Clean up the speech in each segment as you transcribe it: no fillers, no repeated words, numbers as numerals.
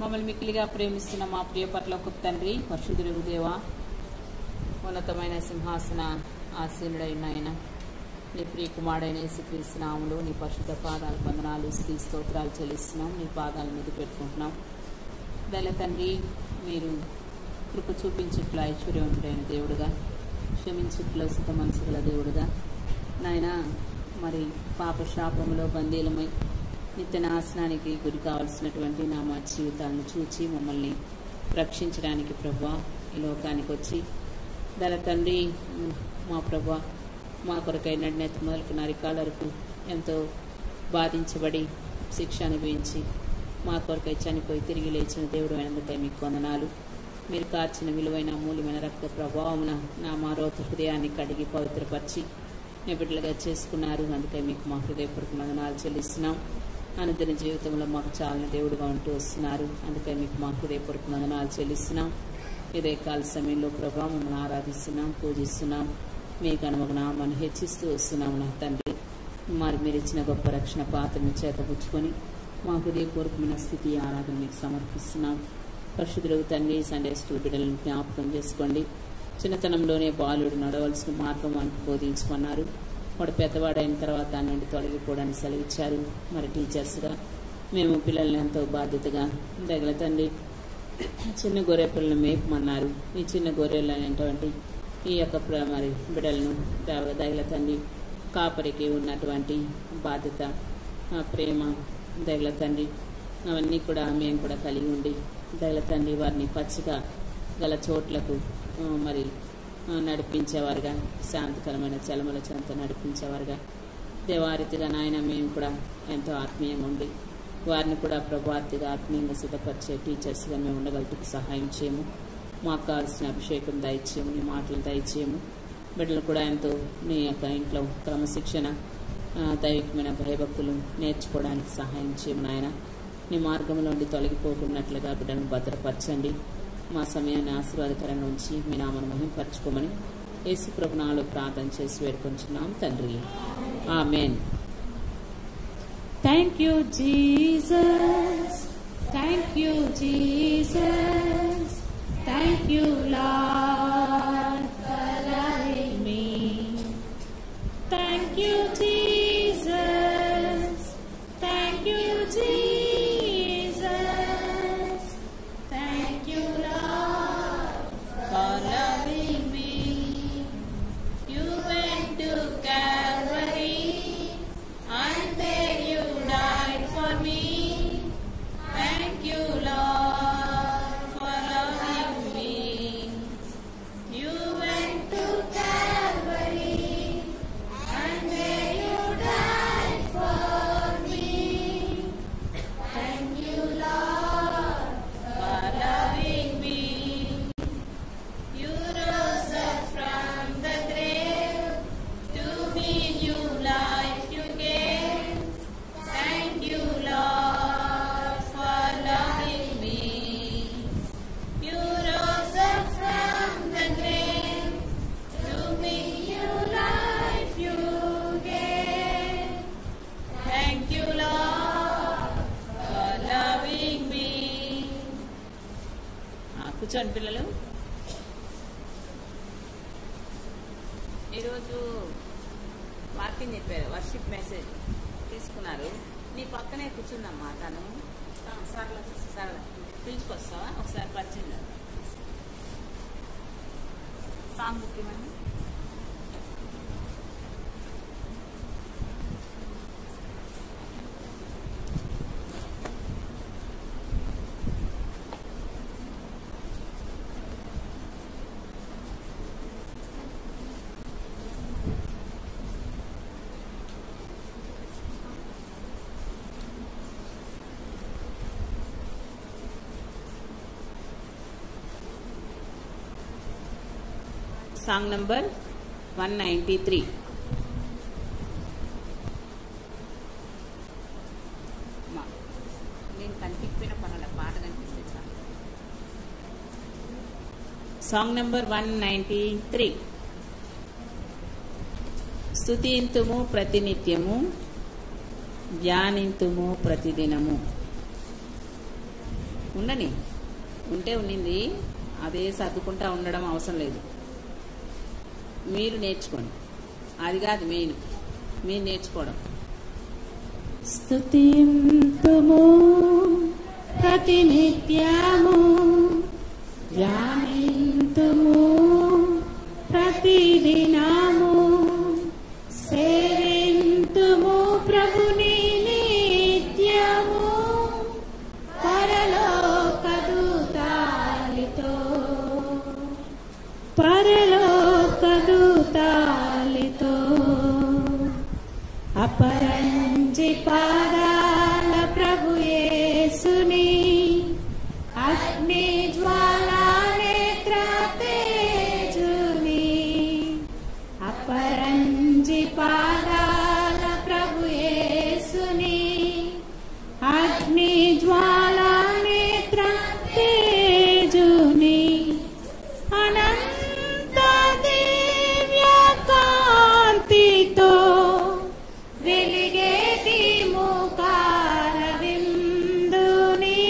మమ్మల్ని మిక్కిలిగా ప్రేమిస్తున్న మా ప్రియ పరలోకపు తండ్రి, పరిశుద్ధులకు దేవా, ఉన్నతమైన సింహాసన ఆసీనుడైన ఆయన, నీ ప్రియ కుమారుడైన యేసుక్రీస్తు నామములో నీ పరిశుద్ధ పాదాల వందనాలు, స్తుతి స్తోత్రాలు చెల్లిస్తున్నాం. నీ పాదాల మీద పెట్టుకుంటున్నాం. దయల తండ్రి, మీరు కృప చూపించుట్ల ఐశ్వర్యవంతుడైన దేవుడుగా, క్షమించుట్ల సుత మనసు గల దేవుడుగా, నాయన మరి పాప శాపములో బందీలమై నిత్య నాశనానికి గురి కావాల్సినటువంటి నా మా జీవితాలను చూచి మమ్మల్ని రక్షించడానికి ప్రభువా ఈ లోకానికి వచ్చి, దళ తండ్రి మా ప్రభువా మా కొరకై నడినెత్తి మొదలుకు నరికాల వరకు ఎంతో బాధించబడి శిక్ష అనుభవించి మా కొరకై చనిపోయి తిరిగి లేచిన దేవుడు అయినందుకై మీకు వందనాలు. మీరు కార్చిన విలువైన అమూల్యమైన రక్త ప్రభావమున నా మా రోత హృదయాన్ని కడిగి పవిత్రపరిచి నిబిడ్డలుగా చేసుకున్నారు. అందుకై మీకు మా హృదయపూర్వక వందనాలు చెల్లిస్తున్నాం. అనుదిన జీవితంలో మాకు చాలని దేవుడుగా ఉంటూ వస్తున్నారు. అందుకై మీకు మా హృదయపూర్వక వందనాలు చెల్లిస్తున్నాం. ఇదే కాల సమయంలో ప్రభావం మమ్మల్ని ఆరాధిస్తున్నాం, పూజిస్తున్నాం. మీకు అనుమగనామని హెచ్చిస్తూ వస్తున్నాం. నా తండ్రి, మరి మీరు ఇచ్చిన గొప్ప రక్షణ పాత్రను చేతపుచ్చుకొని మా హృదయపూర్వకమైన స్థితి ఆరాధన మీకు సమర్పిస్తున్నాం. పరిశుద్ధులకు తండ్రి, సండే స్కూల్ బిడ్డలను జ్ఞాపకం చేసుకోండి. చిన్నతనంలోనే బాలుడు నడవలసిన మార్గం వానికి బోధించమన్నారు. వాడు పెద్దవాడైన తర్వాత దాని నుండి తొలగిపోవడానికి సెలవిచ్చారు. మరి టీచర్స్గా మేము పిల్లల్ని ఎంతో బాధ్యతగా దగ్గర తండ్రి చిన్న గొర్రె పిల్లలను మేపమన్నారు. ఈ చిన్న గొర్రెలు అనేటువంటి ఈ యొక్క మరి బిడ్డలను దగ్గర తండ్రి కాపరికి ఉన్నటువంటి బాధ్యత, ప్రేమ, దగ్గర తండ్రి అవన్నీ కూడా మేము కూడా కలిగి ఉండి దగ్గర తండ్రి వారిని పచ్చిగా గల చోట్లకు మరి నడిపించేవారుగా, శాంతికరమైన చలమల చెంత నడిపించేవారుగా, దేవారీతిగా నాయన మేము కూడా ఎంతో ఆత్మీయంగా ఉండి వారిని కూడా ప్రభాతిగా ఆత్మీయంగా సిద్ధపరిచే టీచర్స్గా మేము ఉండగలుగుతూ సహాయం చేయము. మాకు కావాల్సిన అభిషేకం దయచేయము, నీ మాటలు దయచేయము. బిడ్డలు కూడా ఎంతో నీ యొక్క ఇంట్లో క్రమశిక్షణ, దైవికమైన భయభక్తులు నేర్చుకోవడానికి సహాయం చేయము నాయన. నీ మార్గంలో నుండి తొలగిపోకున్నట్లుగా బిడ్డలను భద్రపరచండి. మా సమయాన్ని ఆశీర్వాదకరంగా ఉంచి మీ నామను మహింపరచుకోమని యేసు ప్రభు నామములో ప్రార్థన చేసి వేడుకొంచున్నాం తండ్రి, ఆమేన్. Thank you Jesus, thank you Jesus, thank you lord for loving me. Thank you Jesus, thank you Jesus. కూర్చోండి పిల్లలు. ఈరోజు వాకింగ్ చెప్పారు, వర్షిప్ మెసేజ్ తీసుకున్నారు. నీ పక్కనే కూర్చుందమ్మా తను. సరళ పిలుచుకొస్తావా ఒకసారి పరిచయం సాంగ్ ముఖ్యమని. Song number 193. నేను కనిపించిన పనుల పాట కనిపిస్తే చాలు. Song number 193. స్తుతింతుము ప్రతినిత్యము, ధ్యానింతుము ప్రతిదినము. ఉండని, ఉంటే ఉండింది, అదే సర్దుకుంటా ఉండడం అవసరం లేదు. మీరు నేర్చుకోండి, అది కాదు మెయిన్, మీరు నేర్చుకోవడం. స్తుతింతుము ప్రతినిత్యము, ధ్యానింతుము ప్రతిదినము, సేవింతుము ప్రభుని నిత్యము, పరలోక దూతాలితో అపరంజి పాదాల ప్రభు యేసుని, అగ్ని జ్వాలా నేత్ర తేజుని, అపరంజి పాదాల ప్రభు యేసుని, అగ్ని జ్వాలా నేత్ర తేజుని, అనంత దివ్య కాంతితో వెలిగేటి ముఖార విందుని,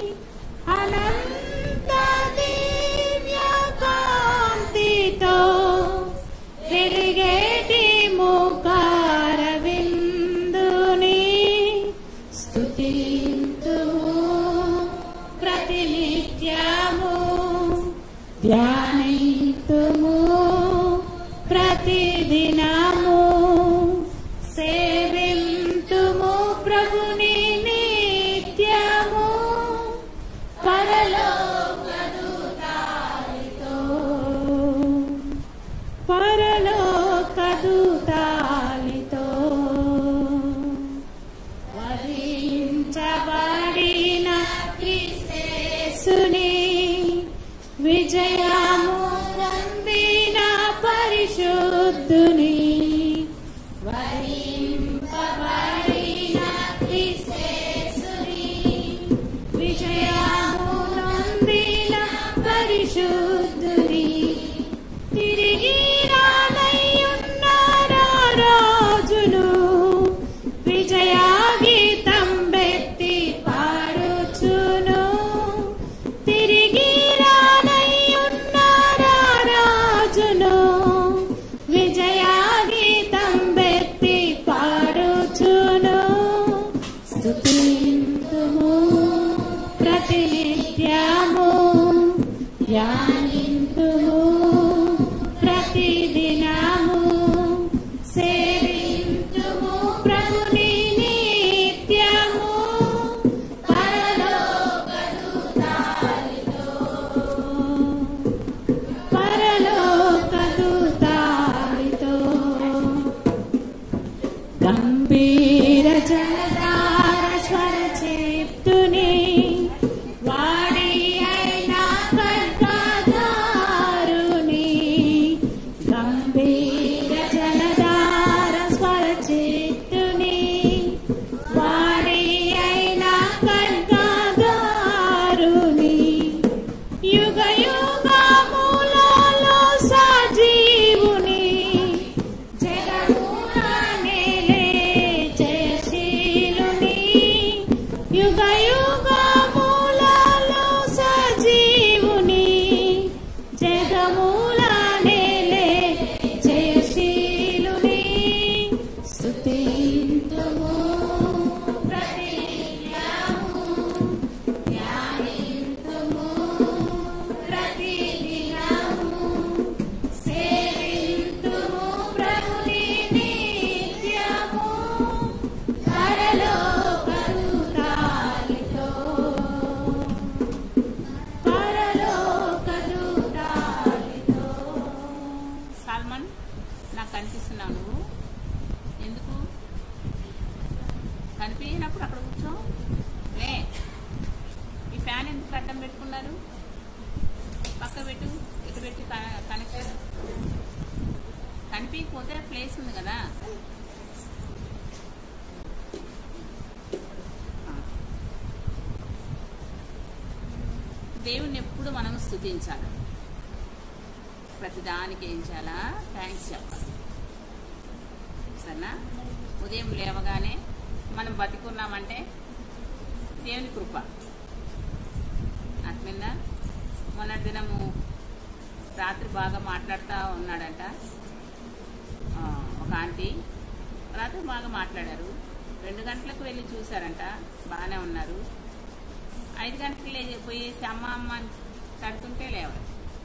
అనంత దివ్య కాంతితో వెలిగేటి ముఖార విందుని, స్తుతింతుము ప్రతినిత్యము, ధ్యానింతుము ప్రతిదినము, సేవింతుము ప్రభుని నిత్యము, పరలోక దూతాలితో వధించబడిన క్రీస్తేసుని, విజయము పొందిన పరిశుద్ధుని, వధింపబడిన క్రీస్తేసుని, విజయము పొందిన పరిశుద్ధుని, తిరిగి రానయ్యున్న రాజును, విజయ గీతం బెత్తి పాడుచును, తిరిగి రానయ్యున్న రాజును, విజయ గీతం బెత్తి పాడుచును, స్తుతింతుము ప్రతినిత్యము, ధ్యానింతుము ప్రతిదినము, సేవింతుము ప్రభుని నిత్యము, పరలోక దూతాలితో గంభీర జలధార స్వర చేప్తుని, వాడి అయిన ఖడ్గధారుని, గంభీర జలధార స్వర చేప్తుని, వాడి అయిన ఖడ్గధారుని, యుగ యుగములలో సజీవుని, జగమున నేలే జయశీలుని, యుగ యుగములలో సజీవుని, జగమున నేలే జయశీలుని, స్తుతింతుము ప్రతిదినము, ధ్యానింతుము ప్రతిదినము, సేవింతుము ప్రభుని నిత్యము, పరలోక దూతాలితో సాల్మన్, నాకు కనిపిస్తున్నావు నువ్వు, ఎందుకు కనిపించినప్పుడు అక్కడ కూర్చో లే. ఈ ఫ్యాన్ ఎందుకు అడ్డం పెట్టుకున్నారు? పక్క పెట్టు, ఇటు పెట్టి కనెక్షన్. కనిపించకపోతే ప్లేస్ ఉంది కదా. దేవుణ్ణి ఎప్పుడు మనం స్తుతించాలి, ప్రతిదానికి ఏం చేయాలా? థ్యాంక్స్ చెప్పాలి. సరేనా? ఉదయం లేవగానే మనం బతికున్నామంటే దేవుని కృప. నిన్న మొన్నటి దినము రాత్రి బాగా మాట్లాడుతూ ఉన్నాడంట. ఒక ఆంటీ రాత్రి బాగా మాట్లాడారు. 2 గంటలకు వెళ్ళి చూశారంట, బాగానే ఉన్నారు. 5 గంటలకు పోయేసి అమ్మ అమ్మ అని తడుతుంటే లేవాలి,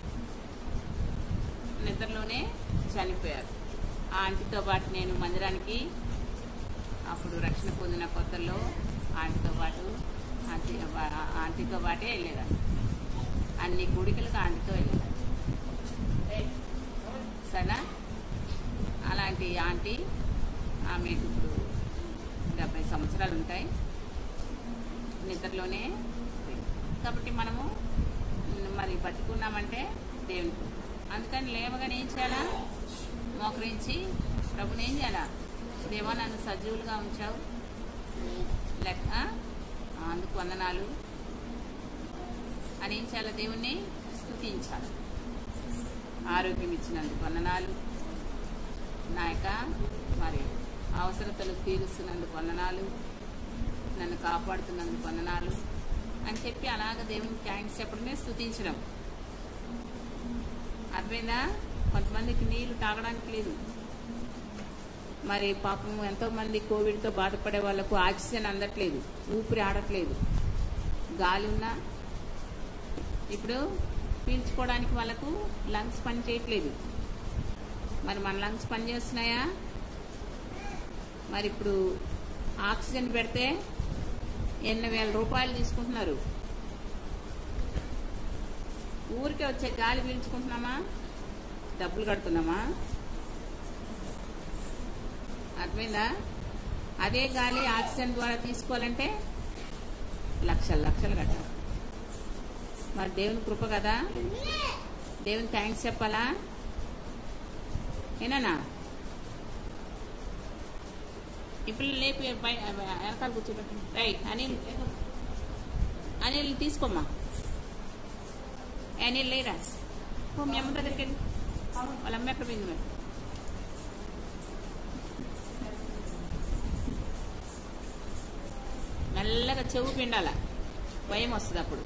నిద్రలోనే చనిపోయారు. ఆ ఆంటీతో పాటు నేను మందిరానికి అప్పుడు రక్షణ పొందిన కొత్తల్లో ఆంటీతో పాటే వెళ్ళేదాన్ని. అన్ని గుడికలకు ఆంటీతో వెళ్ళేదాన్ని. సరేనా? అలాంటి ఆంటీ, ఆమెకు ఇప్పుడు 70 సంవత్సరాలు ఉంటాయి, నిద్రలోనే. కాబట్టి మనము మరి బతుకున్నామంటే దేవునికి. అందుకని లేవగానే ఏం చేయాలా? మోకరించి ప్రభుని ఏం చేయాలా? దేవా, నన్ను సజీవులుగా ఉంచావు, లెక్క అందుకు వందనాలు అని ఏం చేయాలి? దేవుణ్ణి స్తుతించాలి. ఆరోగ్యం ఇచ్చినందుకు వందనాలు, నా యొక్క మరి అవసరతలు తీరుస్తున్నందుకు వందనాలు, నన్ను కాపాడుతున్నందుకు వందనాలు అని చెప్పి అలాగ దేవునికి థ్యాంక్స్ చెప్పడమే స్తుతించడం. అర్థమైందా? కొంతమందికి నీళ్లు తాగడానికి లేదు. మరి పాపం ఎంతోమంది కోవిడ్తో బాధపడే వాళ్ళకు ఆక్సిజన్ అందట్లేదు, ఊపిరి ఆడట్లేదు. గాలి ఉన్నా ఇప్పుడు పీల్చుకోవడానికి వాళ్ళకు లంగ్స్ పని చేయట్లేదు. మరి మన లంగ్స్ పని చేస్తున్నాయా? మరి ఇప్పుడు ఆక్సిజన్ పెడితే 8,000 రూపాయలు తీసుకుంటున్నారు. ఊరికే వచ్చే గాలి పీల్చుకుంటున్నామా? డబ్బులు కడుతున్నామా? అర్థమైందా? అదే గాలి ఆక్సిజన్ ద్వారా తీసుకోవాలంటే లక్షలు కట్టాలి. మరి దేవుని కృప కదా, దేవుని థ్యాంక్స్ చెప్పాలా? ఏనా? ఇప్పుడు లేపి వెనకాల కూర్చోబెట్టండి. రైట్, అనిల్ తీసుకోమ్మా. అనిల్ లేరా? మీ అమ్మ దగ్గరికి వెళ్ళి, వాళ్ళ అమ్మ ఎక్కడ పోయింది? మరి మెల్లగా చెవు పిండాల, భయం వస్తుంది అప్పుడు.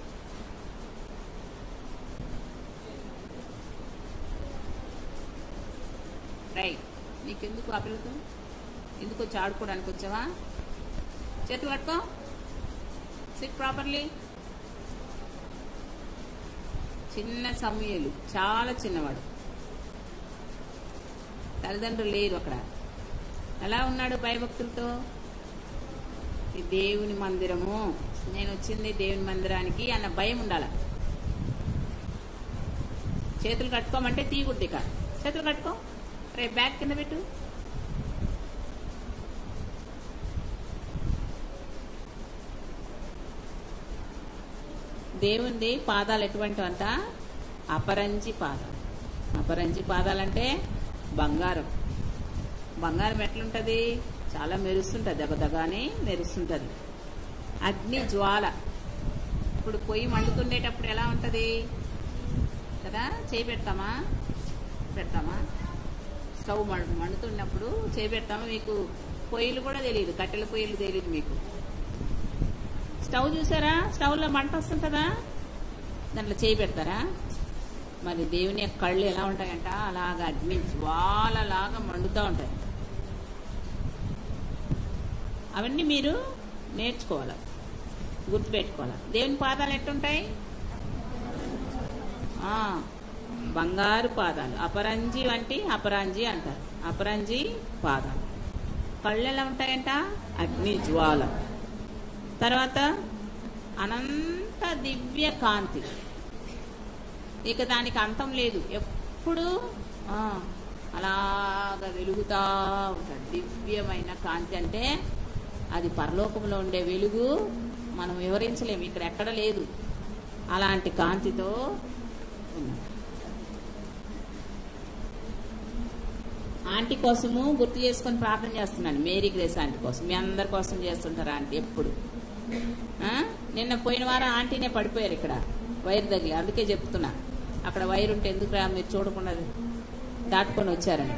రైట్, నీకెందుకు ఆ పిల్లతో ఎందుకు వచ్చి ఆడుకోవడానికి వచ్చావా? చేతులు కట్టుకో, సిట్ ప్రాపర్లీ. చిన్న సమూయేలు, చాలా చిన్నవాడు, తల్లిదండ్రులు లేరు అక్కడ. ఎలా ఉన్నాడు భయభక్తులతో? ఈ దేవుని మందిరము, నేను వచ్చింది దేవుని మందిరానికి అన్న భయం ఉండాల. చేతులు కట్టుకోమంటే తీయకూడదు. ఇక చేతులు కట్టుకో, రేపు బ్యాగ్ కింద పెట్టు. దేవుని పాదాలు ఎటువంటివంట? అపరంజి పాదాలు. అపరంజి పాదాలంటే బంగారం. బంగారం ఎట్లుంటది? చాలా మెరుస్తుంటది, దగదగానే మెరుస్తుంటది. అగ్ని జ్వాల. ఇప్పుడు పొయ్యి మండుతుండేటప్పుడు ఎలా ఉంటది కదా? చేయి పెడతామా? స్టవ్ మండుతున్నప్పుడు చేయి పెడతామా? మీకు పొయ్యిలు కూడా తెలియదు, కట్టెల పొయ్యిలు తెలియదు మీకు. స్టవ్ చూసారా? స్టవ్లో మంట వస్తుంటుందా? దాంట్లో చేయి పెడతారా? మరి దేవుని యొక్క కళ్ళు ఎలా ఉంటాయంట? అలాగా అగ్ని జ్వాలలాగా మండుతూ ఉంటాయి. అవన్నీ మీరు నేర్చుకోవాలి, గుర్తుపెట్టుకోవాలి. దేవుని పాదాలు ఎట్టుంటాయి? బంగారు పాదాలు. అపరంజి వంటి అపరాంజి అంటారు. అపరంజి పాదాలు. కళ్ళు ఎలా ఉంటాయంట? అగ్ని జ్వాల. తర్వాత అనంత దివ్య కాంతి. ఇక దానికి అంతం లేదు, ఎప్పుడు అలాగా వెలుగుతా ఉంటాడు. దివ్యమైన కాంతి అంటే అది పరలోకంలో ఉండే వెలుగు, మనం వివరించలేము, ఇక్కడ ఎక్కడ లేదు. అలాంటి కాంతితో ఉన్నాడు. ఆంటీ కోసము గుర్తు చేసుకొని ప్రార్థన చేస్తున్నాను. మేరీ గ్రేస్ ఆంటీ కోసం. మీ అందరి కోసం చేస్తుంటారు ఆంటీ ఎప్పుడు. నిన్న పోయిన వారం ఆంటీనే పడిపోయారు ఇక్కడ వైర్ తగిలి. అందుకే చెప్తున్నా, అక్కడ వైర్ ఉంటే ఎందుకు మీరు చూడకుండా దాటుకొని వచ్చారని.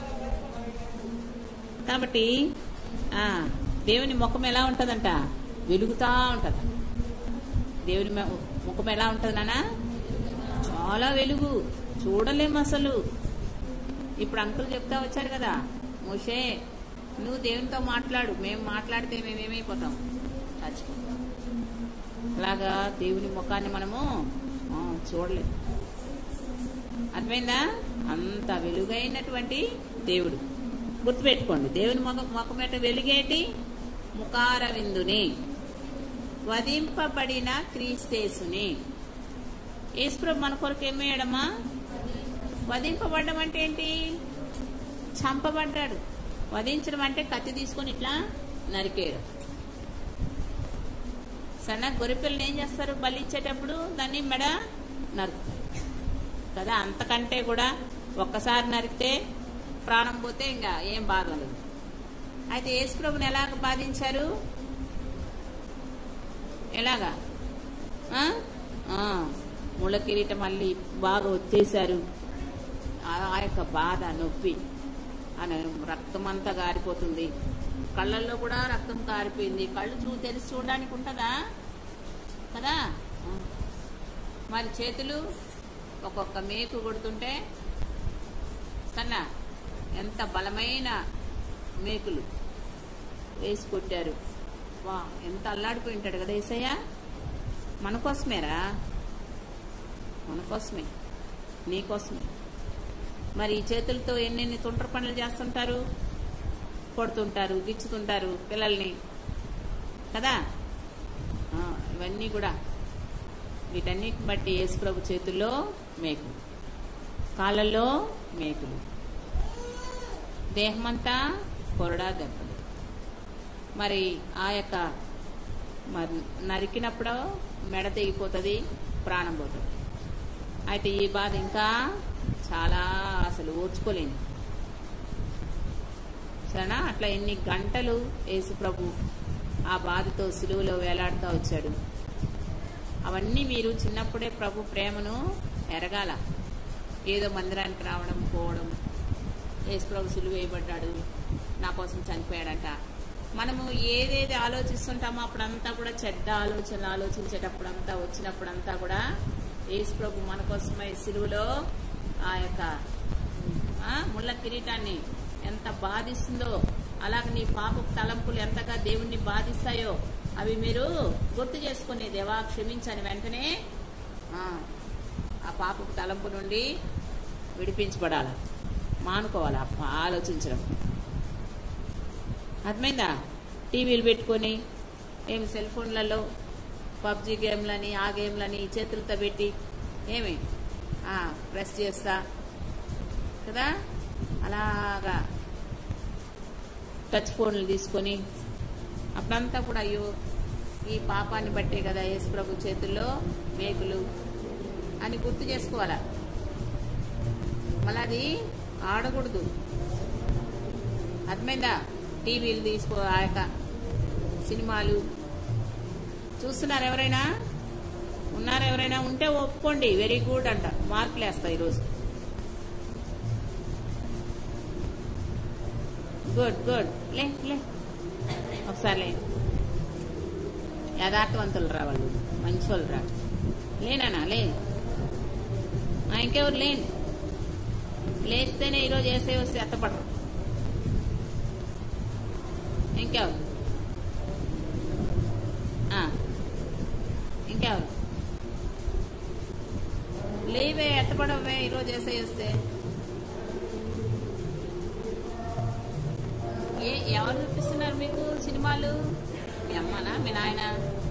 కాబట్టి దేవుని ముఖం ఎలా ఉంటుందంట? వెలుగుతా ఉంటుంది. దేవుని ముఖం ఎలా ఉంటుంది నాన్న? చాలా వెలుగు, చూడలేము అసలు. ఇప్పుడు అంకుల్ చెప్తా వచ్చారు కదా, మోషే నువ్వు దేవునితో మాట్లాడు, మేము మాట్లాడితే మేమేమైపోతాం? చచ్చిపోతాం. అలాగా దేవుని ముఖాన్ని మనము చూడలేము. అర్థమైందా? అంత వెలుగైనటువంటి దేవుడు. గుర్తుపెట్టుకోండి, దేవుని ముఖమేట వెలుగేటి? ముఖార విందుని, వధింపబడిన క్రీస్తేసుని. యేసుప్రభు మన కొరకు ఏమయ్యాడమ్మా? వధింపబడ్డం అంటే ఏంటి? చంపబడ్డాడు. వధించడం అంటే కత్తి తీసుకొని ఇట్లా నరికేయడం. సన్న గొర్రెపిల్లని ఏం చేస్తారు? బలిచ్చేటప్పుడు దాన్ని మెడ నరుకుతారు కదా. అంతకంటే కూడా ఒక్కసారి నరికితే ప్రాణం పోతే ఇంకా ఏం బాధ ఉండదు. అయితే యేసుప్రభుని ఎలాగ బాధించారు? ఎలాగా? ముళ్ళ కిరీటం మళ్ళీ బాగా ఒత్తేశారు. ఆ యొక్క బాధ, నొప్పి, రక్తం అంతా గారిపోతుంది. కళ్ళల్లో కూడా రక్తం కారిపోయింది. కళ్ళు తెలిసి చూడడానికి ఉంటుందా కదా. మరి చేతులు ఒక్కొక్క మేకు కొడుతుంటే కన్నా ఎంత బలమైన మేకులు వేసి కొట్టారు. వా, ఎంత అల్లాడిపోయి ఉంటాడు కదా యేసయ్య. మన కోసమేరా, మన కోసమే, నీకోసమే. మరి ఈ చేతులతో ఎన్నెన్ని తుంట్ర పనులు చేస్తుంటారు, కొడుతుంటారు, గిచ్చుతుంటారు పిల్లల్ని కదా. ఇవన్నీ కూడా వీటన్నిటిని బట్టి యేసుప్రభు చేతుల్లో మేకులు, కాళ్ళల్లో మేకులు, దేహమంతా కొరడా దెబ్బలు. మరి ఆ యొక్క మరి నరికినప్పుడు మెడ తెగిపోతుంది, ప్రాణం పోతుంది. అయితే ఈ బాధ ఇంకా చాలా అసలు ఓర్చుకోలేని. సరేనా? అట్లా ఎన్ని గంటలు యేసుప్రభు ఆ బాధతో సిలువలో వేలాడుతూ వచ్చాడు. అవన్నీ మీరు చిన్నప్పుడే ప్రభు ప్రేమను ఎరగాల. ఏదో మందిరానికి రావడం, పోవడం, యేసుప్రభు సిలువ వేయబడ్డాడు, నా కోసం చనిపోయాడంట. మనము ఏదేది ఆలోచిస్తుంటామో అప్పుడంతా కూడా చెడ్డ ఆలోచనలు ఆలోచించేటప్పుడంతా, వచ్చినప్పుడంతా కూడా యేసుప్రభు మన కోసమై సిలువలో ఆ యొక్క ముళ్ళ కిరీటాన్ని ఎంత బాధిస్తుందో, అలాగే నీ పాపపు తలంపులు ఎంతగా దేవుణ్ణి బాధిస్తాయో అవి మీరు గుర్తు చేసుకుని, దేవా క్షమించని వెంటనే ఆ పాపపు తలంపు నుండి విడిపించబడాలి, మానుకోవాలి ఆలోచించడం. అర్థమైందా? టీవీలు పెట్టుకొని ఏమి సెల్ ఫోన్లలో పబ్జీ గేమ్లని, ఆ గేమ్లని చేతులతో పెట్టి ఏమి ప్రెస్ చేస్తా కదా, అలాగా టచ్ ఫోన్లు తీసుకొని అప్పుడంతా కూడా అయ్యో ఈ పాపాన్ని బట్టే కదా యేసుప్రభు చేతుల్లో మేకులు అని గుర్తు చేసుకోవాలా. మళ్ళీ అది ఆడకూడదు. అర్థమైందా? టీవీలు తీసుకో, ఆ యొక్క సినిమాలు చూస్తున్నారు ఎవరైనా? ఉన్నారు ఎవరైనా? ఉంటే ఒప్పుకోండి, వెరీ గుడ్ అంట, మార్కులు వేస్తాయి ఈరోజు. గుడ్ గుడ్, లే లే ఒకసారి లే. యథార్థవంతులు రా, వాళ్ళు మంచి వాళ్ళు రా. లేనా? లే. ఇంకెవరు లేని? లేస్తేనే ఈరోజు వేసే వస్తే ఎత్తపడరు. ఇంకెవరు? ఇంకెవరు లేవే? ఎత్తపడవే ఈరోజు వేసే వస్తే. ఎవరు చూపిస్తున్నారు మీకు సినిమాలు? మీ అమ్మనా, మీ నాయన?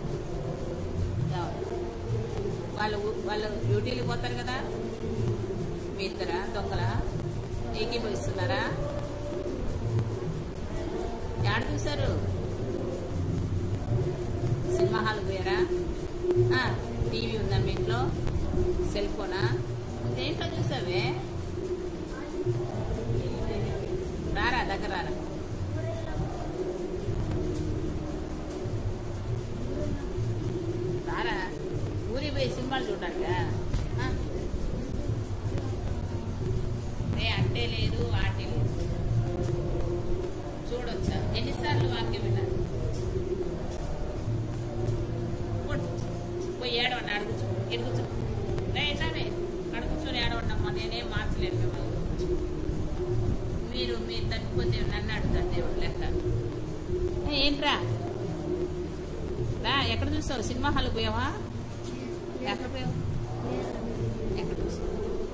వాళ్ళు డ్యూటీలు పోతారు కదా, మీ ఇద్దరా దొంగల ఏకీభవిస్తున్నారా? ఎక్కడ చూసారు? సినిమా హాల్ పోయారా? టీవీ ఉందా మీ ఇంట్లో? సెల్ ఫోనా? దేంట్లో చూసావే? రారా, దగ్గర రారా. రారా, ఊరి పోయి సినిమాలు చూడటానికా? అంటే లేదు, వాటి లేదు. చూడొచ్చా? ఎన్నిసార్లు వాక్యం విన్నారు? ఇటు కూర్చో. ఎట్లానే అక్కడ కూర్చొని ఏడవడమ్మా, నేనేం మార్చలేను మిమ్మల్ని. మీరు తప్పిపోతే నన్ను అడుగుతారు దేవుడు లెక్క. ఏంట్రా రా, ఎక్కడ చూస్తావు? సినిమా హాల్ పోయావా? ఎక్కడ పోయావు? ఎక్కడ చూసావు?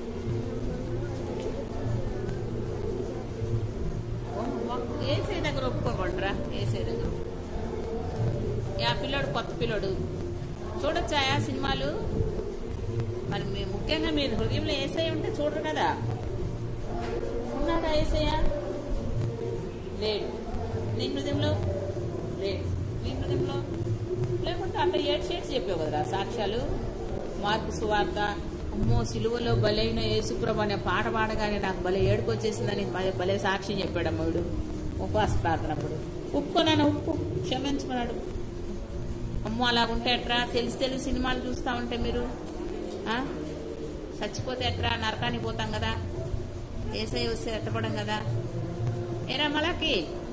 ఏసై దగ్గర ఒప్పుకోకుండా ఏసై దగ్గర. ఆ పిల్లోడు కొత్త పిల్లోడు చూడొచ్చా సినిమాలు? మరి ముఖ్యంగా మీరు హృదయంలో ఏసై ఉంటే చూడరు కదా. ఉన్నాడా ఏసయ్య? లేడు. నీ హృదయంలో లేడు. నీ హృదయంలో లేకుంటే అట్లా 7 షేడ్స్ చెప్పావు కదరా సాక్ష్యాలు. మార్కు సువార్త, అమ్మో సిలువలో బలైన యేసుప్రభు అనే పాట పాడగానే నాకు భలే ఏడుపు వచ్చేసిందని భలే సాక్ష్యం చెప్పాడు అమ్మడు ఉపవాస ప్రార్థనప్పుడు. ఉప్పుకోనాను, ఉప్పు క్షమించమన్నాడు. అమ్మో అలాగుంటే ఎట్రా? తెలిసి సినిమాలు చూస్తూ ఉంటే మీరు చచ్చిపోతే ఎట్రా? నరకానికి పోతాం కదా. ఏసై వస్తే ఎట్టపడం కదా. ఏరా మలాకి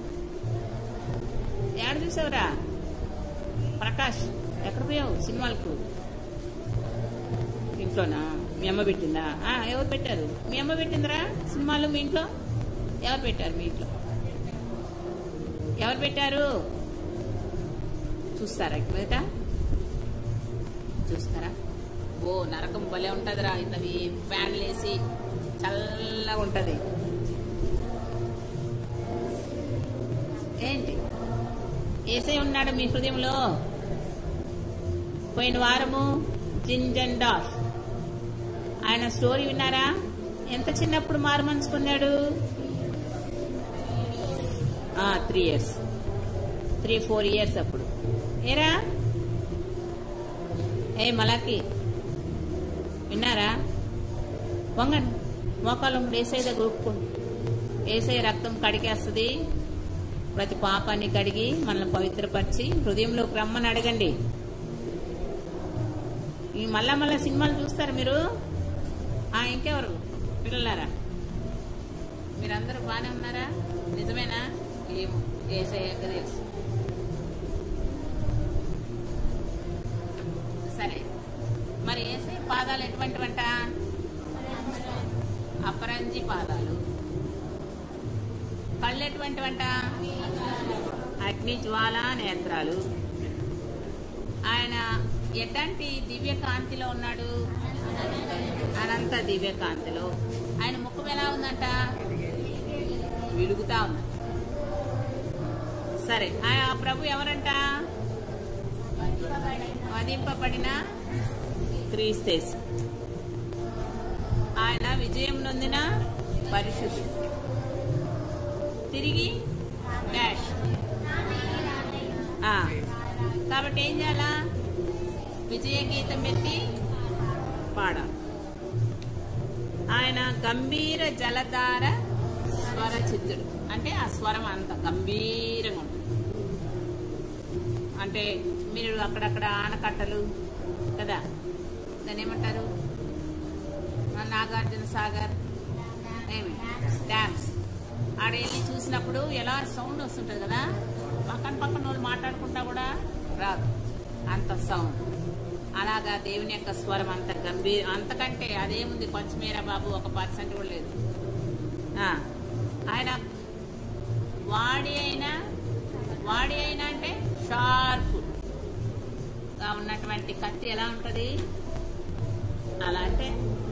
ఏడ చూసావురా? ప్రకాష్ ఎక్కడ పోయావు సినిమాలకు? ఇంట్లోనా? మీ అమ్మ పెట్టిందా? ఎవరు పెట్టారు? మీ అమ్మ పెట్టిందిరా సినిమాలు మీ ఇంట్లో? ఎవరు పెట్టారు మీ ఇంట్లో? ఎవరు పెట్టారు? చూస్తారా మీద? చూస్తారా? ఓ నరకం భలే ఉంటుందిరా. ఇవి ఫ్యాన్లు వేసి చల్లగా ఉంటుంది. ఏంటి ఏసై ఉన్నాడు మీ హృదయంలో? పోయిన వారము జింజన్ డాస్ ఆయన స్టోరీ విన్నారా? ఎంత చిన్నప్పుడు మారు మనసు పొందాడు? 3 years 3-4 years అప్పుడు. ఏరా మలాకి విన్నారా? వంగండి, మోకాలు ఏసై దగ్గర ఒప్పుకోండి. ఏసై రక్తం కడిగేస్తుంది. ప్రతి పాపాన్ని కడిగి మనల్ని పవిత్రపరిచి హృదయంలోకి రమ్మని అడగండి. మళ్ళా సినిమాలు చూస్తారు మీరు? ఇంకెవరు పిల్లలారా? మీరందరూ బాగానే ఉన్నారా? నిజమేనా? ఏమో ఏసయ్యకు తెలుసు. సరే, మరి ఏసై పాదాలు ఎటువంటివంట? అపరంజి పాదాలు. కళ్ళు ఎటువంటివంట? అగ్ని జ్వాల నేత్రాలు. ఆయన ఎట్లాంటి దివ్య కాంతిలో ఉన్నాడు? అనంత దివ్య కాంతిలో. ఆయన ముఖం ఎలా ఉందంట? వెలుగుతా ఉంది. సరే, ఆ ప్రభు ఎవరంట? వధింపబడిన క్రీస్తు. ఆయన విజయం నొందిన పరిశుద్ధుడు. తిరిగి డాష్. కాబట్టి ఏం చేయాలా? విజయ గీతం ఎత్తి పాడాలి. ఆయన గంభీర జలధార స్వరచిత్తుడు. అంటే ఆ స్వరం అంత గంభీరంగా ఉంటుంది. అంటే మీరు అక్కడక్కడ ఆనకట్టలు కదా, దాన్ని ఏమంటారు? నాగార్జున సాగర్ డ్యామ్స్ ఆడ వెళ్ళి చూసినప్పుడు ఎలా సౌండ్ వస్తుంటుంది కదా. పక్కన వాళ్ళు మాట్లాడుకుంటా కూడా రాదు అంత సౌండ్. అలాగా దేవుని యొక్క స్వరం అంత గంభీర. అంతకంటే అదేముంది, కొంచెమేరా బాబు, 1% కూడా లేదు. ఆయన వాడి అయినా అంటే షార్ప్ గా ఉన్నటువంటి కత్తి ఎలా ఉంటది? అలా అంటే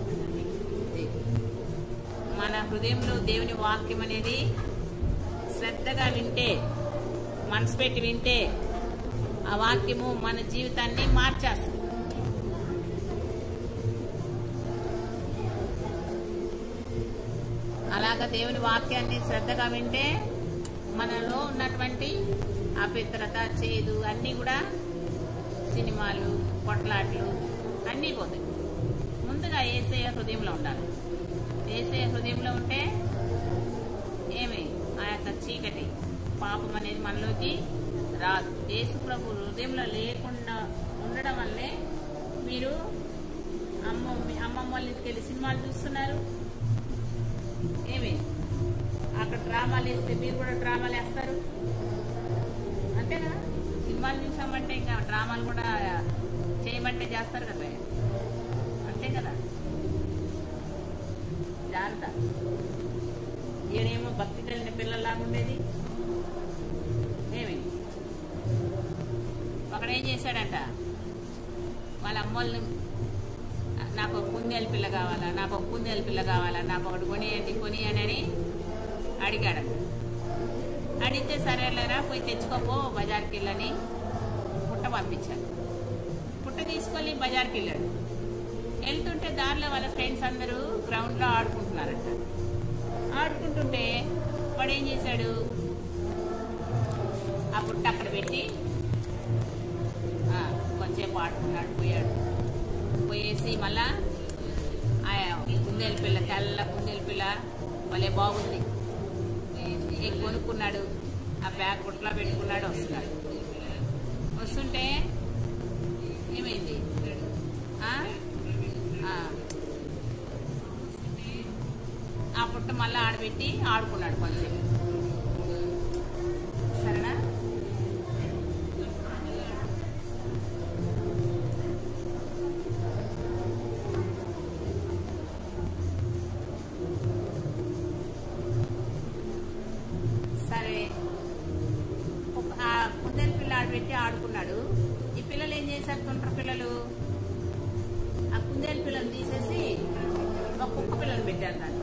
మన హృదయంలో దేవుని వాక్యం అనేది శ్రద్ధగా వింటే, మనసు పెట్టి వింటే ఆ వాక్యము మన జీవితాన్ని మార్చేస్తుంది. అలాగా దేవుని వాక్యాన్ని శ్రద్ధగా వింటే మనలో ఉన్నటువంటి అపవిత్రత, చేదు అన్నీ కూడా, సినిమాలు, కొట్లాట్లు అన్నీ పోతాయి. ముందుగా యేసయ్య హృదయంలో ఉండాలి. యేసయ్య హృదయంలో ఉంటే ఆ యొక్క చీకటి పాపం అనేది మనలోకి రాదు. యేసు ప్రభు హృదయంలో లేకుండా ఉండడం వల్లే మీరు అమ్మమ్మ వాళ్ళ ఇంటికి వెళ్ళి సినిమాలు చూస్తున్నారు. అక్కడ డ్రామాలు వేస్తే మీరు కూడా డ్రామాలు వేస్తారు అంతేనా? సినిమాలు చూసామంటే ఇంకా డ్రామాలు కూడా చేయమంటే చేస్తారు కదా. అంతే కదా. జాగ్రత్త. ఈయనేమో భక్తి కలిగిన పిల్లల్లాగా ఉండేది. ఏమి ఒకడేం చేశాడంట, వాళ్ళ అమ్మోళ్ళని నాకు ఒక కుందేలు పిల్ల కావాలా, నాకు ఒక కుందేలు పిల్ల కావాలా, నాకు ఒకటి కొనియండి అని అడిగాడు. అడిగితే సరేలేరా పోయి తెచ్చుకోపో బజార్కి వెళ్ళని పుట్ట పంపించాడు. పుట్ట తీసుకొని బజార్కి వెళ్ళాడు. వెళ్తుంటే దారిలో వాళ్ళ ఫ్రెండ్స్ అందరూ గ్రౌండ్లో ఆడుకుంటున్నారంట. ఆడుకుంటుంటే వాడు ఏం చేశాడు, ఆ పుట్ట అక్కడ పెట్టి కొంచెంసేపు ఆడుకున్నాడు. పోయేసి మళ్ళా కుందేలు పిల్ల, తెల్ల కుందేలు పిల్ల భలే బాగుంది, కొనుక్కున్నాడు. ఆ బ్యాగ్ పుట్టలో పెట్టుకున్నాడు. వస్తుంటే ఏమైంది, ఆ పుట్ట మళ్ళీ ఆడబెట్టి ఆడుకున్నాడు కొంచెం. సరేనా? సరే, ఆ కుందేలు పిల్ల ఆడబెట్టి ఆడుకున్నాడు. ఈ పిల్లలు ఏం చేశారు, తొంటర పిల్లలు ఆ కుందేలు పిల్లలు తీసేసి ఒక కుక్క పిల్లలు పెట్టారు. దాన్ని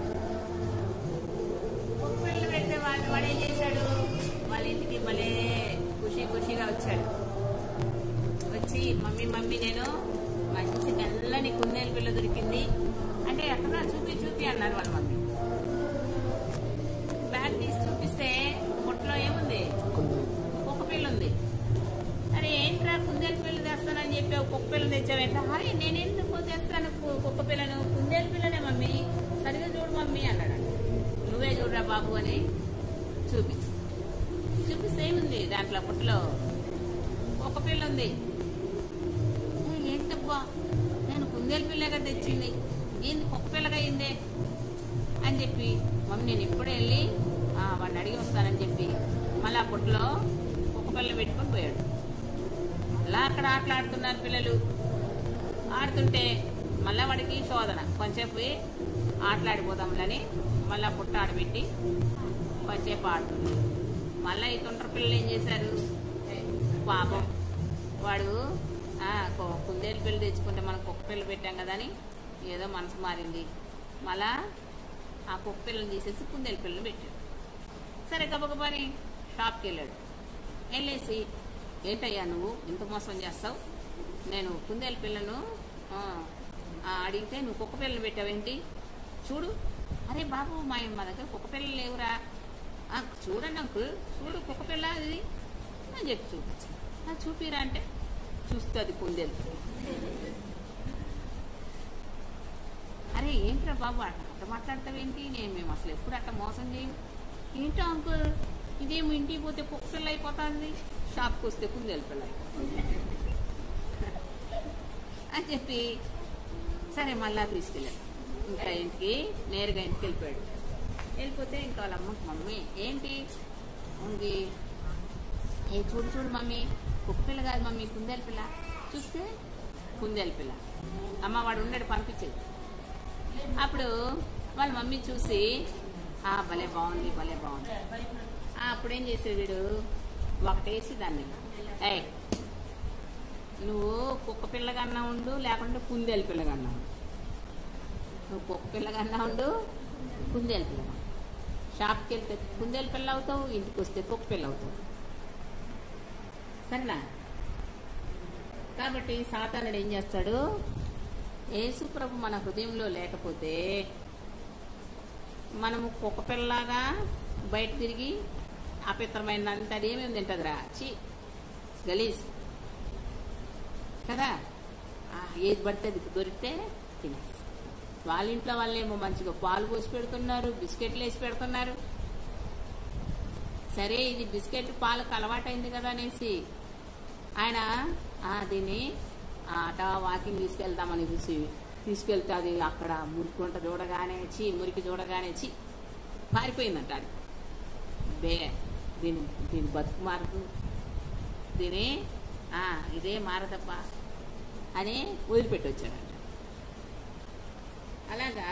కుక్క పిల్లలు పెడితే వాడు ఏం చేశాడు, వాళ్ళ ఇంటికి భలే ఖుషిగా వచ్చాడు. వచ్చి మమ్మీ నేను మంచి తెల్లని కుందేలు పిల్ల దొరికింది అంటే, ఎక్కడ చూపి అన్నారు వాళ్ళ మమ్మీ. బ్యాగ్ తీసి చూపిస్తే బుట్టలో ఏముంది, కుక్క పిల్ల ఉంది. అరే ఏంట్రా కుందేలు పిల్ల తెస్తానని చెప్పి కుక్క పిల్లని తెచ్చావేంట. అరే నేనెందుకు తెస్తాను కుక్క పిల్లను, కుందేలు పిల్లనే మమ్మీ, సరిగా చూడు మమ్మీ అన్నాడు. నువ్వే చూడరా బాబు అని చూపిస్తే ఏముంది దాంట్లో, పుట్టలో కుక్క పిల్ల ఉంది. ఏంటబ్బా నేను కుందేలు పిల్లగా తెచ్చింది, ఏంది కుక్క పిల్లగా అయిందే అని చెప్పి మమ్మీ నేను ఇప్పుడే వెళ్ళి వాడిని అడిగి వస్తానని చెప్పి మళ్ళీ ఆ పుట్టలో కుక్క పిల్ల పెట్టుకొని పోయాడు. అలా అక్కడ ఆటలాడుతున్నారు పిల్లలు. ఆడుతుంటే మళ్ళీ వాడికి శోధన, కొంచెంసేపు పోయి ఆటలాడిపోదాంలని మళ్ళీ ఆ పుట్ట ఆడబెట్టి కొంచెంసేపు ఆడుతుంది. మళ్ళీ ఈ తొంటర పిల్లలు ఏం చేశారు, పాపం వాడు కుందేలు పిల్ల తెచ్చుకుంటే మనం కుక్క పిల్ల పెట్టాం కదా అని ఏదో మనసు మారింది. మళ్ళా ఆ కుక్క పిల్లని తీసేసి కుందేలు పిల్లని పెట్టాడు. సరే గబగబాని షాప్కి వెళ్ళాడు. వెళ్ళేసి ఏంటయ్యా నువ్వు ఇంత మోసం చేస్తావు, నేను కుందేలు పిల్లను అడిగితే నువ్వు కుక్క పిల్లని పెట్టావేంటి, చూడు. అరే బాబు మా దగ్గర కుక్క పిల్లలు లేవురా, చూడండి అంకుల్ చూడు కుక్క పిల్ల అది అని చెప్పి చూపించు. చూపిరా అంటే చూస్తుంది కుందేలు. అరే ఏంట్రా బాబు అట్లా మాట్లాడతావేంటి, మేము అసలు ఎప్పుడు అట్లా మోసం చేయం. ఏంటో అంకుల్ ఇదేమో ఇంటికి పోతే కుక్క పిల్ల అయిపోతుంది, షాప్కి వస్తే కుందేలు పిల్ల అయిపోతుంది అని చెప్పి సరే మళ్ళా తీసుకెళ్ళాడు. ఇంకా ఇంటికి నేరుగా ఇంటికి వెళ్ళిపోయాడు. వెళ్ళిపోతే ఇంకా వాళ్ళ అమ్మకి మమ్మీ ఏంటి ఉంది, చూడు మమ్మీ కుక్క పిల్ల కాదు మమ్మీ కుందేలు పిల్ల, చూస్తే కుందేలు పిల్ల. అమ్మ వాడు ఉన్నాడు పంపించేది. అప్పుడు వాళ్ళ మమ్మీ చూసి భలే బాగుంది అప్పుడేం చేసాడు వీడు, ఒకటేసి దాన్ని నువ్వు కుక్క పిల్లగన్నా ఉండు లేకుంటే కుందేలు పిల్లగన్నా, నువ్వు కుక్క పిల్లగన్నా ఉండు కుందేలు పిల్ల. షాప్కి వెళ్తే కుందేలు పిల్ల అవుతావు, ఇంటికి వస్తే కుక్క పిల్ల అవుతావు. సరేనా? కాబట్టి సాతానుడు ఏం చేస్తాడు, యేసు ప్రభు మన హృదయంలో లేకపోతే మనము కుక్క పిల్లలాగా బయట తిరిగి అపిత్రమైనంత అదేమేమి తింటుందిరా, గలీజ్ కదా. ఏది పడితే అది దొరికితే తినేసి, వాళ్ళ ఇంట్లో వాళ్ళేమో మంచిగా పాలు పోసి పెడుతున్నారు, బిస్కెట్లు వేసి పెడుతున్నారు. సరే ఇది బిస్కెట్ పాలకు అలవాటైంది కదా అనేసి ఆయన దీన్ని అట వాకింగ్ తీసుకెళ్తామని తీసుకెళ్తే అది అక్కడ మురికి చూడగానే మురికి చూడగానే పారిపోయిందంట. అది దీని బతుకు మారదు, ఇదే మారదప్ప అని వదిలిపెట్టి వచ్చాడంట. అలాగా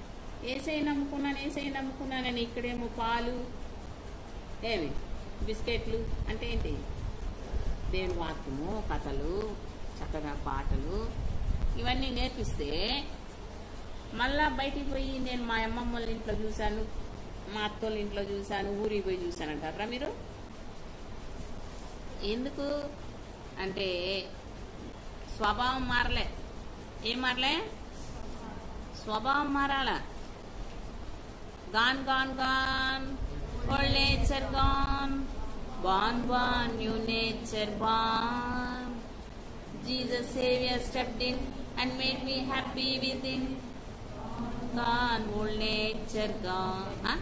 ఏసై నమ్ముకున్నానని ఇక్కడేమో పాలు ఏమి బిస్కెట్లు అంటే ఏంటి? దేవుని వాక్యము, కథలు, చక్కగా పాటలు ఇవన్నీ నేర్పిస్తే మళ్ళా బయటికి పోయి నేను మా అమ్మమ్మ వాళ్ళ ఇంట్లో చూశాను, మా అత్తోళ్ళ ఇంట్లో చూశాను, ఊరికి పోయి చూశాను అంటారా మీరు? ఎందుకు అంటే స్వభావం మారలే. ఏం మారలే? స్వభావం మారాల. Gone gone gone old nature gone, born born new nature born. Jesus saviour stepped in and made me happy within. Gone old nature gone, huh?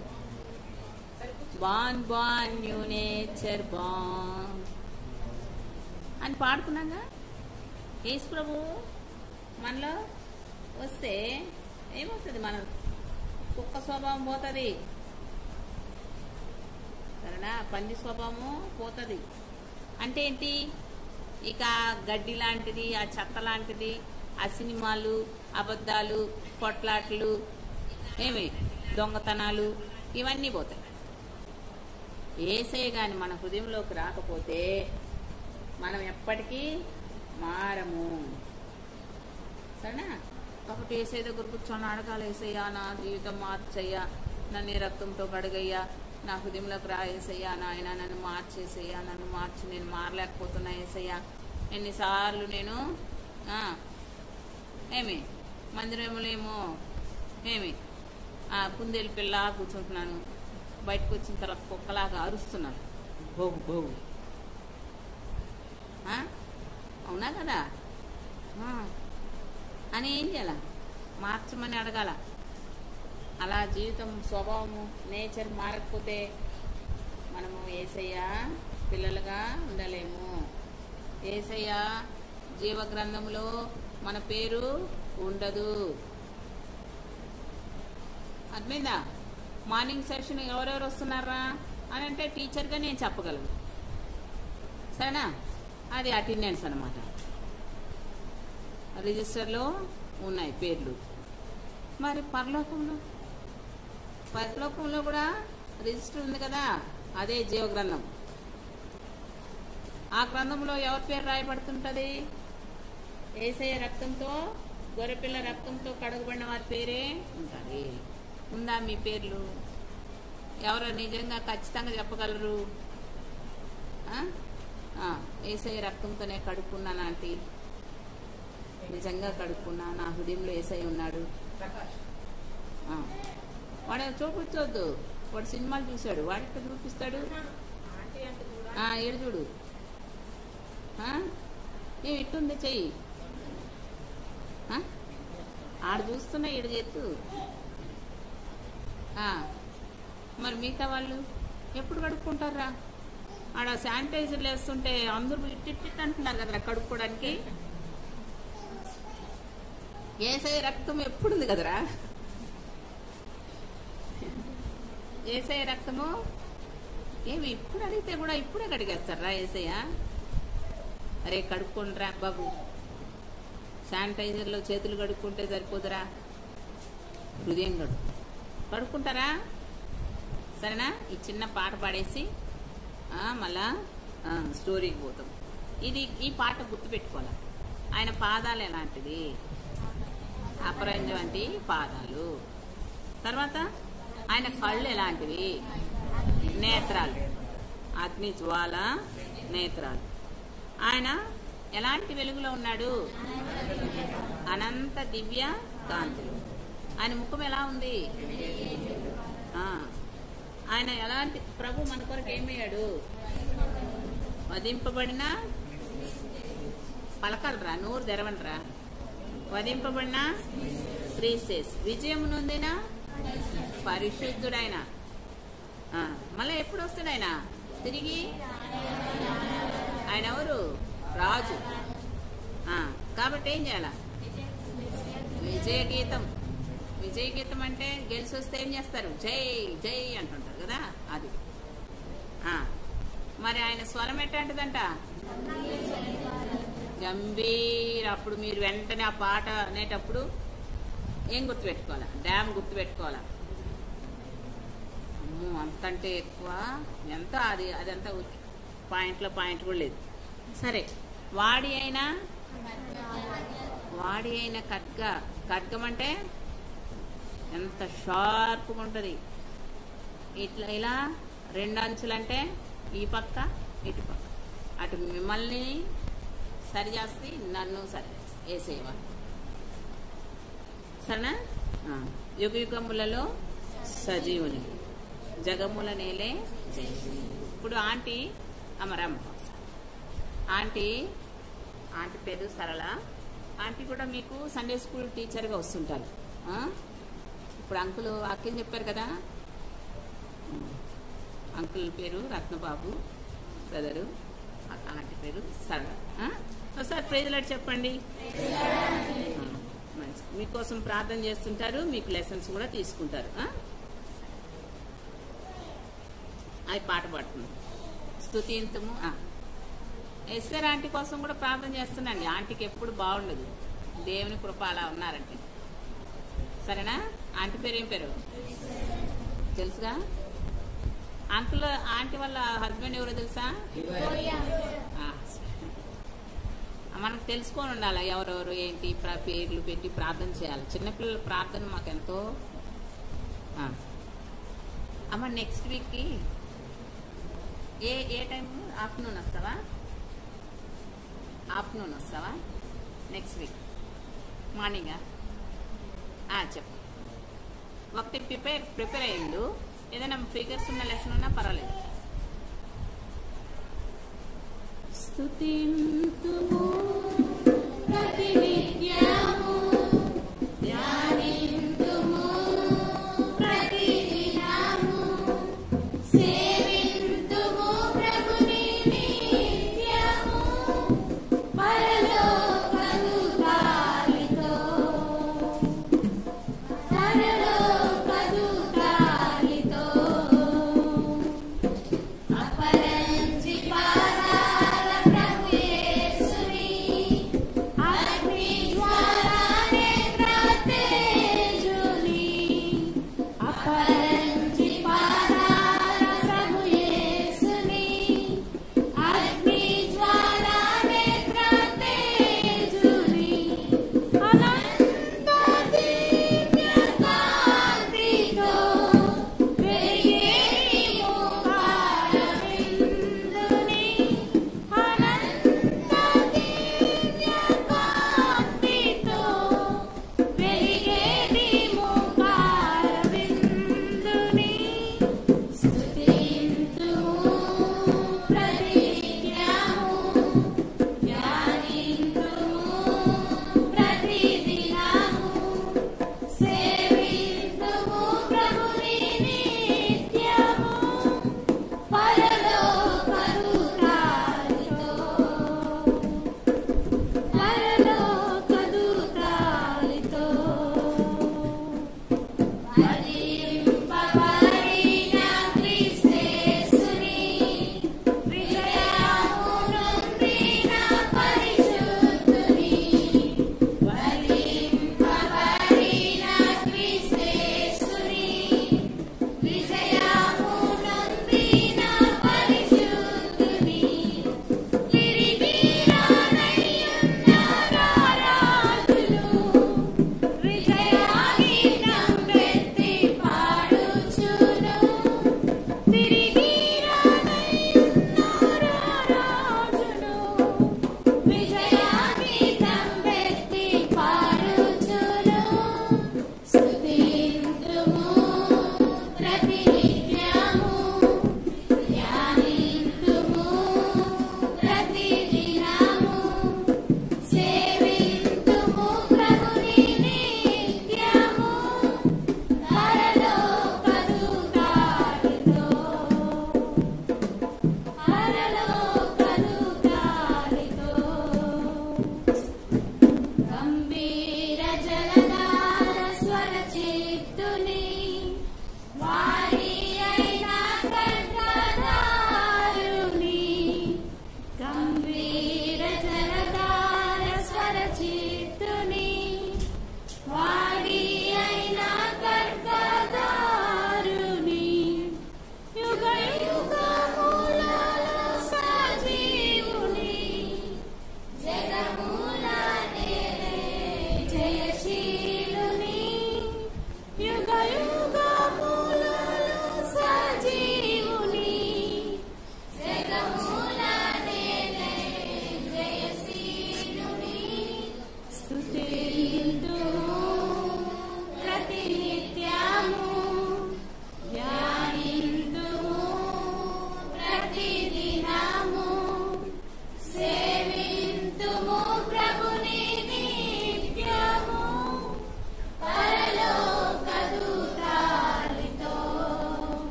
Born born new nature born అని పాడుకున్నాగా. యేసు ప్రభు మనలో వస్తే ఏమవుతుంది? మన కుక్క స్వభావం పోతుంది, సరేనా? పంది స్వభావము పోతుంది. అంటే ఏంటి? ఇక గడ్డి లాంటిది, ఆ చెత్త లాంటిది, ఆ సినిమాలు, అబద్ధాలు, కొట్లాట్లు, ఏమి దొంగతనాలు ఇవన్నీ పోతాయి. యేసయ్య గాని మన హృదయంలోకి రాకపోతే మనం ఎప్పటికీ మారము, సరేనా? కాబట్టి యేసయ్య దగ్గర కూర్చొని అడగాలి, యేసయ్యా నా జీవితం మార్చయ్యా, నన్ను ఈ రక్తంతో కడుగయ్యా, నా హృదయంలోకి రా యేసయ్యా, నాయన నన్ను మార్చేసయ్యా, నన్ను మార్చి, నేను మారలేకపోతున్నా యేసయ్యా. ఎన్నిసార్లు నేను ఏమి మందిరములేమో ఏమి కుందేలు పిల్ల కూర్చుంటున్నాను, బయటకు వచ్చిన తర్వాత కుక్కలాగా అరుస్తున్నాను, బోగు బోగు. అవునా కదా? అని ఏం చేయాల? మార్చమని అడగాల. అలా జీవితం, స్వభావము, నేచర్ మారకపోతే మనము యేసయ్య పిల్లలుగా ఉండలేము. యేసయ్య జీవ గ్రంథంలో మన పేరు ఉండదు. అర్థమైందా? మార్నింగ్ సెషన్ ఎవరెవరు వస్తున్నారా అని అంటే టీచర్గా నేను చెప్పగలను, సరేనా? అది అటెండెన్స్ అనమాట. రిజిస్టర్లో ఉన్నాయి పేర్లు. మరి పరలోకంలో కూడా రిజిస్టర్ ఉంది కదా, అదే జీవ గ్రంథం. ఆ గ్రంథంలో ఎవరి పేరు రాయబడుతుంటది? యేసయ్య రక్తంతో, గొర్రెపిల్ల రక్తంతో కడగబడిన వారి పేరే ఉంటుంది. ఉందా మీ పేర్లు? ఎవరు నిజంగా ఖచ్చితంగా చెప్పగలరు? యేసయ్య రక్తంతోనే కడుక్కున్నాను ఆంటీ, నిజంగా కడుక్కున్నా, నా హృదయంలో యేసయ్య ఉన్నాడు. వాడు చూపించవద్దు, వాడు సినిమాలు చూశాడు, వాడికి చూపిస్తాడు. ఏడు చూడు, ఏమి ఇట్టుంది చెయ్యి, ఆడు చూస్తున్నా ఈడు చేత్తు. మరి మిగతా వాళ్ళు ఎప్పుడు కడుక్కుంటారా? ఆడ శానిటైజర్లు వేస్తుంటే అందరూ ఇట్టిట్ అంటున్నారు కదా కడుక్కోవడానికి. యేసయ్య రక్తం ఎప్పుడుంది కదరా? యేసయ్య రక్తము ఏమి ఇప్పుడు అడిగితే కూడా ఇప్పుడే కడిగేస్తారా యేసయ్య? అరే కడుక్కోండిరా బాబు, శానిటైజర్లో చేతులు కడుక్కుంటే సరిపోదురా, హృదయం కడుక్కుంటారా? సరేనా? ఈ చిన్న పాట పాడేసి మళ్ళా స్టోరీకి పోతాం. ఈ పాట గుర్తుపెట్టుకోవాలి. ఆయన పాదాలు ఎలాంటిది? అపరంజి వంటి పాదాలు. తర్వాత ఆయన కళ్ళు ఎలాంటివి? నేత్రాలు, అగ్ని జ్వాల నేత్రాలు. ఆయన ఎలాంటి వెలుగులో ఉన్నాడు? అనంత దివ్య కాంతులు. ఆయన ముఖం ఎలా ఉంది? ఆయన ఎలాంటి ప్రభు మన కొరకు ఏమయ్యాడు? వధింపబడిన, పలకలరా, నోరు తెరవండిరా, వధింపబడిన ప్రీసెస్, విజయం నొందిన పరిశుద్ధుడైన. మళ్ళీ ఎప్పుడు వస్తాడు ఆయన తిరిగి? ఆయన ఎవరు? రాజు. కాబట్టి ఏం చేయాల? విజయ గీతం. విజయ గీతం అంటే గెలిచి వస్తే ఏం చేస్తారు? జై జై అంటుంటారు కదా, అది. మరి ఆయన స్వరం ఎట్లాంటిదంట? గంభీర. అప్పుడు మీరు వెంటనే ఆ పాట అనేటప్పుడు ఏం గుర్తుపెట్టుకోవాలా? డ్యామ్ గుర్తుపెట్టుకోవాలా? అమ్మో, అంతంటే ఎక్కువ ఎంత? అదంతా పాయింట్ కూడా లేదు. సరే, వాడి అయినా ఖడ్గం అంటే ఎంత షార్ప్గా ఉంటుంది. ఇలా 2 అంచులంటే ఈ పక్క ఇటు పక్క, అటు మిమ్మల్ని సరి చేస్తే నన్ను సరి వేసేవాళ్ళు. సరేనా? యుగములలో సజీవుని, జగముల నేలే. ఇప్పుడు ఆంటీ అమరమ్మ, ఆంటీ పేరు సరళ. ఆంటీ కూడా మీకు సండే స్కూల్ టీచర్గా వస్తుంటారు. ఇప్పుడు అంకుల్ అక్కని చెప్పారు కదా, అంకుల్ పేరు రత్నబాబు, బ్రదరు. ఆంటీ పేరు సరళ. ఒకసారి ప్రైజ్ లార్డ్ చెప్పండి. మంచి, మీకోసం ప్రార్థన చేస్తుంటారు, మీకు లెసన్స్ కూడా తీసుకుంటారు. అది పాట పాడుతుంది, స్తుతింతుము. ఎస్ఆర్ ఆంటీ కోసం కూడా ప్రార్థన చేస్తున్నాండి. ఆంటీకి ఎప్పుడు బాగుండదు, దేవుని కృప అలా ఉన్నారంటే. సరేనా? ఆంటీ పేరు ఏం పేరు తెలుసుగా? అంకుల్ ఆంటీ వాళ్ళ హస్బెండ్ ఎవరో తెలుసా? మనకు తెలుసుకొని ఉండాలి ఎవరెవరు ఏంటి పేర్లు పెట్టి ప్రార్థన చేయాలి. చిన్నపిల్లల ప్రార్థన మాకెంతో. అమ్మ నెక్స్ట్ వీక్కి ఏ టైం? ఆఫ్టర్నూన్ వస్తావా? ఆఫ్టర్నూన్ వస్తావా? నెక్స్ట్ వీక్ మార్నింగా? చెప్పు. ఒకటి ప్రిపేర్ అయ్యిండు. ఏదైనా ఫిగర్స్ ఉన్న లెసన్ ఉన్నా పర్వాలేదు. స్తుతింతుము ప్రతినిత్యము, ధ్యానింతుము ప్రతిదినము, సేవింతుము ప్రభుని నిత్యము, పరలోక దూతాలితో అపరంజి పాదాల ప్రభు యేసుని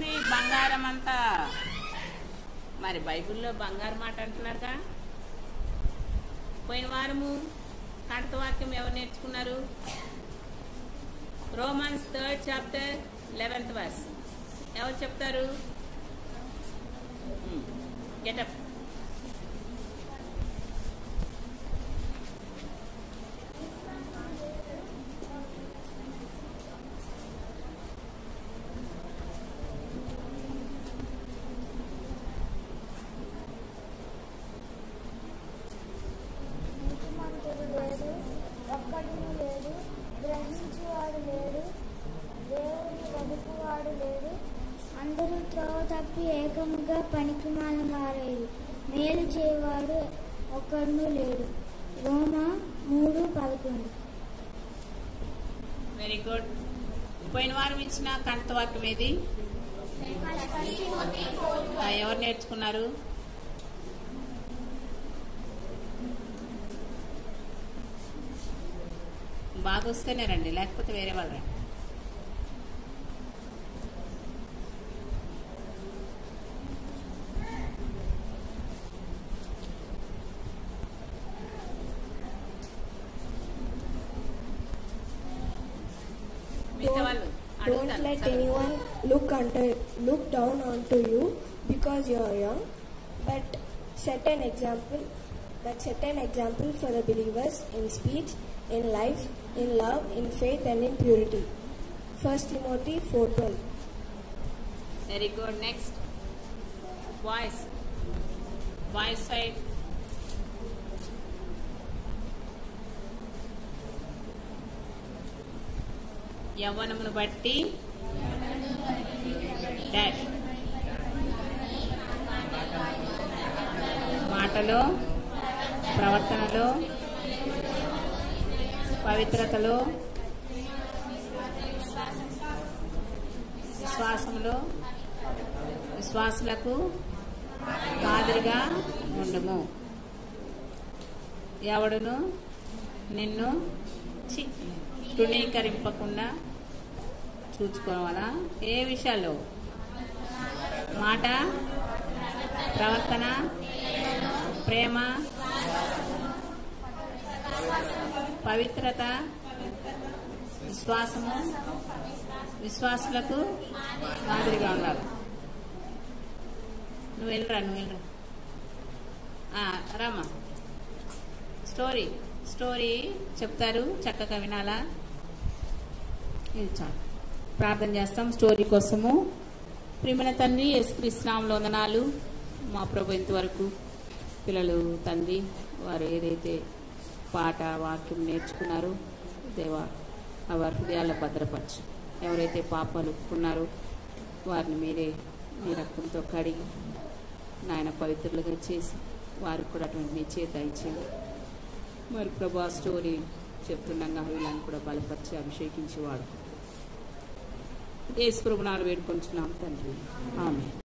ఏంది బంగారం అంతా? మరి బైబిల్లో బంగారం మాట అంటున్నారుగా. పోయిన వారము కంఠవాక్యం ఎవరు నేర్చుకున్నారు? Romans 3rd chapter 11th verse. ఎవరు చెప్తారు? గెటప్. ఒక్కడును లేడు, గ్రహించువాడు లేడు, దేవుని వదుకువాడు లేడు. అందరూ త్రోవ తప్పి ఏకముగా పనికిమాలిన వారైరి, మేలు చేయవాడు ఒక్కడును లేడు. రోమా 3:11. Very good. పోయిన వారం ఇచ్చిన కంఠవాక్యం ఏది? ఎవరు నేర్చుకున్నారు? బాగా వస్తేనే రండి, లేకపోతే వేరే వాళ్ళు రండి. Don't let anyone look down onto you because you are young, but set an example for the believers in speech, in life, in love, in faith, and in purity. 1 Timothy 4:12. Very good. Next, boys side. యవ్వనమును బట్టి dash మాటలో, ప్రవర్తనలో, పవిత్రతలో, విశ్వాసులకు మాదిరిగా ఉండుము. ఎవడును నిన్ను తృణీకరింపకుండా చూసుకోవాలా? ఏ విషయాల్లో? మాట, ప్రవర్తన, ప్రేమ, పవిత్రత, విశ్వాసులకు మాదిరిగా ఉండాలి. నువ్వు వెళ్ళరా రామా. స్టోరీ చెప్తారు, చక్కగా వినాలా? ఇది చాలు. ప్రార్థన చేస్తాం స్టోరీ కోసము. ప్రియమైన తండ్రి, యేసుక్రీస్తు నామములో వందనాలు. మా ప్రభు ఇంతవరకు పిల్లలు తండ్రి వారు ఏదైతే పాట వాక్యం నేర్చుకున్నారో దేవా, వారి హృదయాల్లో భద్రపరచు. ఎవరైతే పాపాలు ఒప్పుకున్నారో వారిని మీరే మీ రక్తంతో కడిగి నాయన పవిత్రులుగా చేసి వారికి కూడా అటువంటి మీ చేత ఇచ్చేది. మరి ప్రభా స్టోరీ చెప్తుండగా వీళ్ళని కూడా బలపరిచి అభిషేకించి వాడు యేసు ప్రభునామములో వేడుకొంచున్నాం తండ్రి. ఆమేన్.